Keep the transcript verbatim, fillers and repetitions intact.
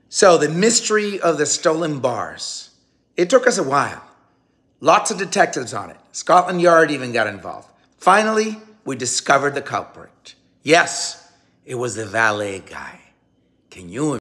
So the mystery of the stolen bars. It took us a while. Lots of detectives on it. Scotland Yard even got involved. Finally, we discovered the culprit. Yes, it was the valet guy. Can you